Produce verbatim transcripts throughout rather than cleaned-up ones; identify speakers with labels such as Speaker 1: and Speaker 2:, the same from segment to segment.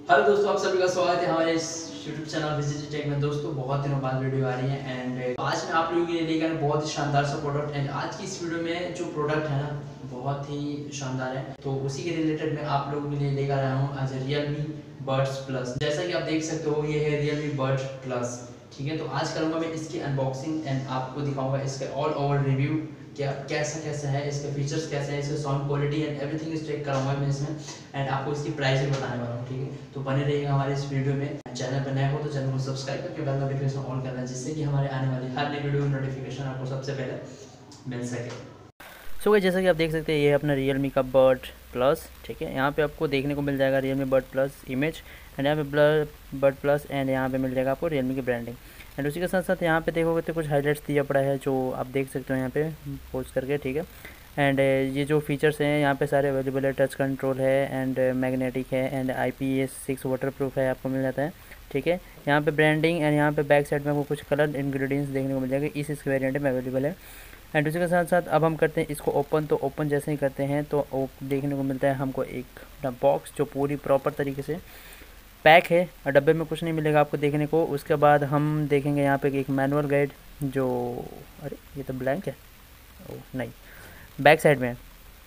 Speaker 1: Hello दोस्तों, आप सभी का स्वागत है हमारे इस यूट्यूब चैनल विजिट टेक में। दोस्तों बहुत दिनों बाद वीडियो आ रही है एंड आज मैं आप लोगों के लिए लेकर बहुत ही शानदार सा प्रोडक्ट। एंड आज की इस वीडियो में जो प्रोडक्ट है ना बहुत ही शानदार है, तो उसी के रिलेटेड मैं आप लोगों के लिए लेकर आया हूँ आज रियलमी बड्स प्लस। जैसा कि आप देख सकते हो ये है रियलमी बड्स प्लस, ठीक है। तो आज करूँगा मैं इसकी अनबॉक्सिंग एंड आपको दिखाऊंगा इसका ऑल ओवर रिव्यू, क्या कैसा कैसा है, इसके फीचर्स कैसे हैं, इसका sound quality and everything check कराऊंगा मैं इसमें एंड आपको इसकी प्राइस भी बताने वाला हूँ, ठीक है। तो बने रहिएगा हमारे इस वीडियो में। चैनल पर नए हो तो चैनल को सब्सक्राइब करके बेल नोटिफिकेशन ऑन करना है, जिससे कि हमारे आने वाली हर नई वीडियो की नोटिफिकेशन आपको सबसे पहले मिल सके।
Speaker 2: सो so, जैसा कि आप देख सकते हैं ये है अपना रियलमी का बड प्लस, ठीक है। यहाँ पे आपको देखने को मिल जाएगा Realme bud plus image and यहाँ पे बड प्लस एंड यहाँ पे मिल जाएगा आपको रियलमी की ब्रांडिंग। एंड उसी के साथ साथ यहाँ पे देखोगे तो कुछ हाईलाइट्स दिया पड़ा है जो आप देख सकते हो यहाँ पे पोस्ट करके, ठीक है। एंड ये जो फीचर्स हैं यहाँ पे सारे अवेलेबल है। टच कंट्रोल है एंड मैग्नेटिक है and I P S six waterproof है, आपको मिल जाता है, ठीक है। यहाँ पे ब्रांडिंग एंड यहाँ पे बैक साइड में आपको कुछ कलर इंग्रेडिएंट्स देखने को मिल जाएगा, इस इसके वेरिएंट में अवेलेबल है। एंड उसी के साथ साथ अब हम करते हैं इसको ओपन। तो ओपन जैसे ही करते हैं तो देखने को मिलता है हमको एक बॉक्स जो पूरी प्रॉपर तरीके से पैक है और डब्बे में कुछ नहीं मिलेगा आपको देखने को। उसके बाद हम देखेंगे यहाँ पे एक मैनुअल गाइड जो, अरे ये तो ब्लैंक है, ओ नहीं, बैक साइड में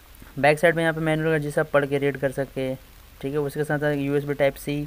Speaker 2: बैक साइड में यहाँ पे मैनुअल गाइड जिसे आप पढ़ के रीड कर सके, ठीक है। उसके साथ साथ U S B type C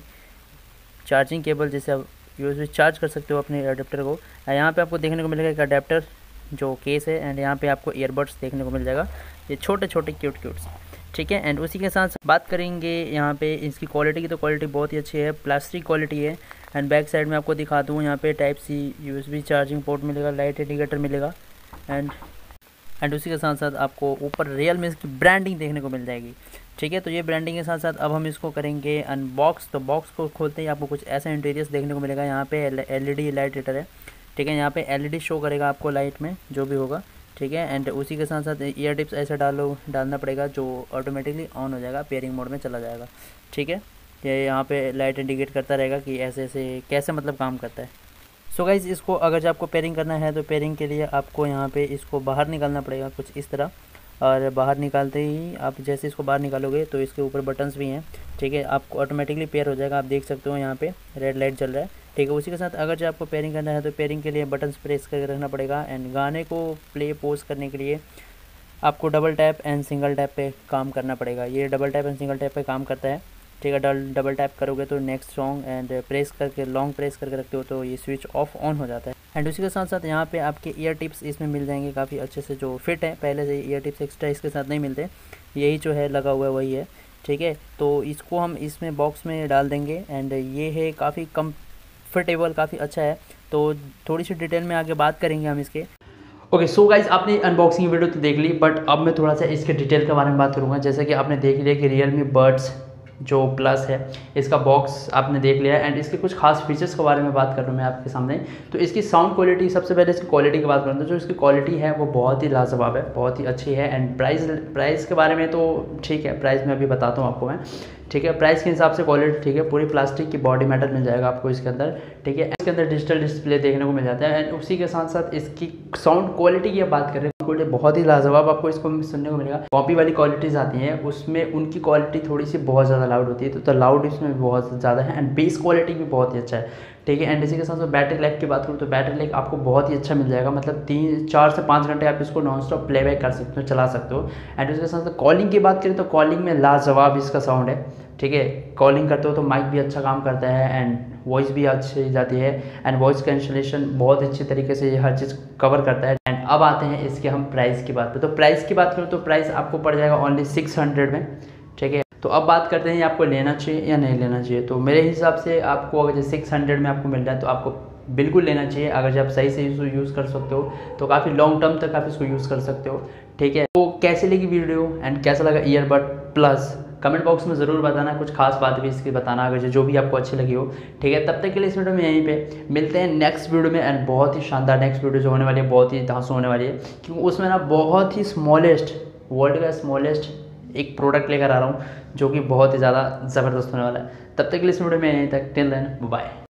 Speaker 2: charging cable जिसे आप यू एस बी चार्ज कर सकते हो अपने अडेप्टर को। यहाँ पे आपको देखने को मिलेगा एक अडेप्टर जो केस है एंड यहाँ पे आपको ईयरबड्स देखने को मिल जाएगा, ये छोटे छोटे क्यूट क्यूट्स, ठीक है। एंड उसी के साथ बात करेंगे यहाँ पे इसकी क्वालिटी की, तो क्वालिटी बहुत ही अच्छी है, प्लास्टिक क्वालिटी है। एंड बैक साइड में आपको दिखा दूँ यहाँ पे type C USB charging port मिलेगा, लाइट इंडिकेटर मिलेगा एंड एंड उसी के साथ साथ आपको ऊपर रियलमी इसकी ब्रांडिंग देखने को मिल जाएगी, ठीक है। तो ये ब्रांडिंग के साथ साथ अब हम इसको करेंगे अनबॉक्स। तो बॉक्स को खोलते ही आपको कुछ ऐसा इंटीरियर्स देखने को मिलेगा। यहाँ पे L E D light heater है, ठीक है। यहाँ पे एल ई डी शो करेगा आपको लाइट में जो भी होगा, ठीक है। एंड उसी के साथ साथ ईयर टिप्स ऐसे डालो डालना पड़ेगा जो ऑटोमेटिकली ऑन हो जाएगा, पेयरिंग मोड में चला जाएगा, ठीक है। ये यहाँ पे लाइट इंडिकेट करता रहेगा कि ऐसे ऐसे कैसे मतलब काम करता है। सो गाइज इसको अगर जब आपको पेयरिंग करना है तो पेयरिंग के लिए आपको यहाँ पे इसको बाहर निकालना पड़ेगा कुछ इस तरह, और बाहर निकालते ही आप जैसे इसको बाहर निकालोगे तो इसके ऊपर बटन्स भी हैं, ठीक है। आपको ऑटोमेटिकली पेयर हो जाएगा, आप देख सकते हो यहाँ पे रेड लाइट जल रहा है, ठीक है। उसी के साथ अगर जो आपको पेयरिंग करना है तो पेयरिंग के लिए बटन्स प्रेस करके रखना पड़ेगा। एंड गाने को प्ले पोज करने के लिए आपको double tap and single tap पे काम करना पड़ेगा। ये double tap and single tap पे काम करता है, ठीक है। डबल डबल टैप करोगे तो नेक्स्ट सॉन्ग एंड प्रेस करके लॉन्ग प्रेस करके रखते हो तो ये स्विच ऑफ ऑन हो जाता है। एंड उसी के साथ साथ यहाँ पे आपके ईयर टिप्स इसमें मिल जाएंगे काफ़ी अच्छे से जो फिट है, पहले से ईयर टिप्स एक्स्ट्रा इसके साथ नहीं मिलते, यही जो है लगा हुआ है वही है, ठीक है। तो इसको हम इसमें बॉक्स में डाल देंगे एंड ये है काफ़ी कंफर्टेबल, काफ़ी अच्छा है। तो थोड़ी सी डिटेल में आगे बात करेंगे हम इसके।
Speaker 1: ओके सो गाइज आपने अनबॉक्सिंग वीडियो तो देख ली, बट अब मैं थोड़ा सा इसके डिटेल के बारे में बात करूँगा। जैसे कि आपने देख लिया कि रियलमी बड्स जो प्लस है इसका बॉक्स आपने देख लिया एंड इसके कुछ खास फीचर्स के बारे में बात कर रहा हूँ मैं आपके सामने। तो इसकी साउंड क्वालिटी, सबसे पहले इसकी क्वालिटी की बात करूँ तो जो इसकी क्वालिटी है वो बहुत ही लाजवाब है, बहुत ही अच्छी है। एंड प्राइस प्राइस के बारे में तो ठीक है, प्राइस में अभी बताता हूँ आपको मैं, ठीक है। प्राइस के हिसाब से क्वालिटी ठीक है, पूरी प्लास्टिक की बॉडी मेटल मिल जाएगा आपको इसके अंदर, ठीक है। इसके अंदर डिजिटल डिस्प्ले देखने को मिल जाता है एंड उसी के साथ साथ इसकी साउंड क्वालिटी की बात करें क्वालिटी बहुत ही लाजवाब आपको इसको सुनने को मिलेगा। कॉपी वाली क्वालिटीज़ आती हैं उसमें उनकी क्वालिटी थोड़ी सी बहुत ज़्यादा लाउड होती है, तो, तो लाउड इसमें बहुत ज़्यादा है एंड बेस क्वालिटी भी बहुत ही अच्छा है, ठीक है। एंड इसी के साथ साथ बैटरी लाइफ की बात करूँ तो बैटरी लाइफ आपको बहुत ही अच्छा मिल जाएगा, मतलब तीन चार से पाँच घंटे आप इसको नॉन स्टॉप प्लेबैक कर सकते हो, चला सकते हो। एंड उसके साथ साथ कॉलिंग की बात करें तो कॉलिंग में लाजवाब इसका साउंड है, ठीक है। कॉलिंग करते हो तो माइक भी अच्छा काम करता है एंड वॉइस भी अच्छी जाती है एंड वॉइस कैंसलेशन बहुत अच्छी तरीके से ये हर चीज़ कवर करता है। एंड अब आते हैं इसके हम प्राइस की बात पे। तो प्राइस की बात करूँ तो प्राइस आपको पड़ जाएगा ओनली सिक्स हंड्रेड में, ठीक है। तो अब बात करते हैं आपको लेना चाहिए या नहीं लेना चाहिए। तो मेरे हिसाब से आपको अगर सिक्स हंड्रेड में आपको मिल रहा है तो आपको बिल्कुल लेना चाहिए। अगर जब सही से इसको यूज़ कर सकते हो तो काफ़ी लॉन्ग टर्म तक आप इसको यूज़ कर सकते हो, ठीक है। तो कैसे लगी वीडियो एंड कैसा लगा ईयरबड प्लस, कमेंट बॉक्स में ज़रूर बताना, कुछ खास बात भी इसकी बताना अगर जो भी आपको अच्छी लगी हो, ठीक है। तब तक के लिए इस वीडियो में यहीं पे मिलते हैं नेक्स्ट वीडियो में एंड बहुत ही शानदार नेक्स्ट वीडियो जो होने वाली है बहुत ही धांसू होने वाली है, क्योंकि उसमें ना बहुत ही स्मॉलेस्ट, वर्ल्ड का स्मॉलेस्ट एक प्रोडक्ट लेकर आ रहा हूँ जो कि बहुत ही ज़्यादा ज़बरदस्त होने वाला है। तब तक के लिए इस वीडियो में यहीं तक, टिल देन बाय।